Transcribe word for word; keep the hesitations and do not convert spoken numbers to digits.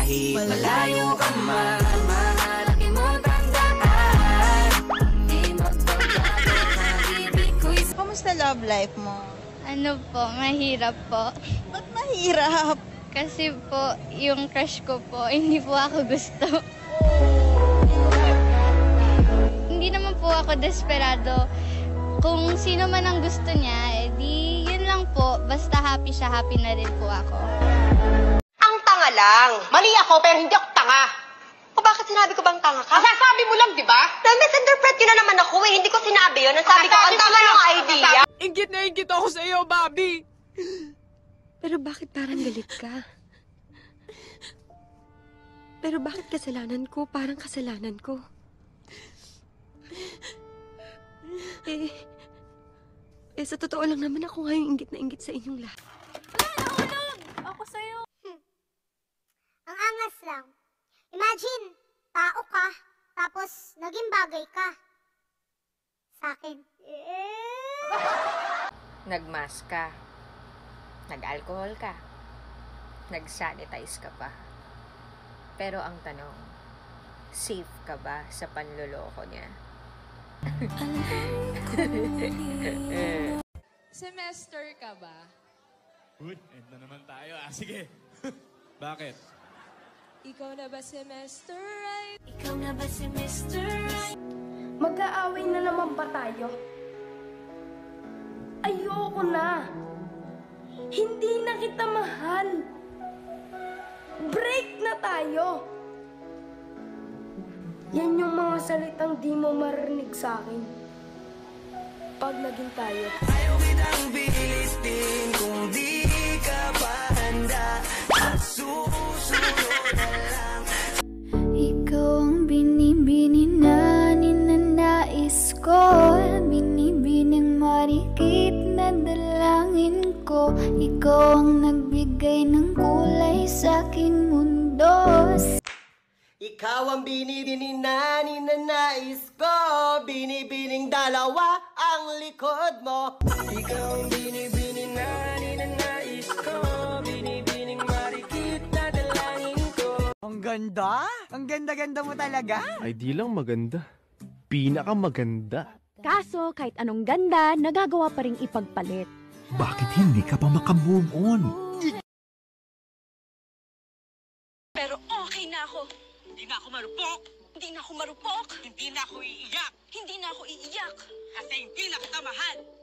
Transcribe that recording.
Kahit malayo ka man, mahalaki mo tandaan. Di magbabago ang ibig ko'y... Kamusta love life mo? Ano po, mahirap po. Ba't mahirap? Kasi po, yung crush ko po, hindi po ako gusto. Hindi naman po ako desperado. Kung sino man ang gusto niya, edi yun lang po. Basta happy siya, happy na rin po ako. Ang tanga lang. Mali ako, pero hindi ako tanga. O bakit sinabi ko bang tanga ka? Masasabi mo lang, di ba? Na-misinterpret yun na naman ako eh. Hindi ko sinabi yun. Ang sabi ko, ang tanga ng idea. Ingit na ingit ako sa iyo, Bobby. Pero bakit parang galit ka? Pero bakit kasalanan ko? Parang kasalanan ko. Eh, eh sa totoo lang naman ako nga yung inggit na inggit sa inyong lahat. Ako sa'yo. Hmm. Ang angas lang. Imagine, tao ka, tapos naging bagay ka. Sa akin. Nagmask ka. Nag-alcohol ka. Nag-sanitize ka pa. Pero ang tanong, safe ka ba sa panloloko niya? Semester ka ba? Uy, end na naman tayo. Ah, sige. Bakit? Ikaw na ba si Mister Right? Ikaw na ba si Mister Right? Mag-aaway na naman ba tayo? Ayoko na. Hindi na kita mahal. Break na tayo. Yan yung mga salitang di mo marinig sa akin. Pag naging tayo. Ayaw kitang bilistin kung di ka pa handa. At susunod na lang. Ikaw ang binibini na ninanais ko. Binibining marikit na dalangin ko. Ikaw ang nagbigay ng kulay sa aking mundo. Ikaw ang binibini na ninanais ko. Binibining dalawa ang likod mo. Ikaw ang binibini na ninanais ko. Binibining marikit na dalangin ko. Ang ganda? Ang ganda-ganda mo talaga? Ay di lang maganda. Pinakamaganda. Kaso, kahit anong ganda, nagagawa pa rin ipagpalit. Bakit hindi ka pa makamove on? Pero okay na ako. Hindi na ako marupok. Hindi na ako marupok. Hindi na ako iiyak. Hindi na ako iiyak. Kasi hindi na kita mahal.